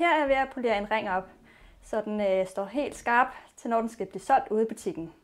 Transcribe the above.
Her er jeg ved at polere en ring op, så den står helt skarp til når den skal blive solgt ude i butikken.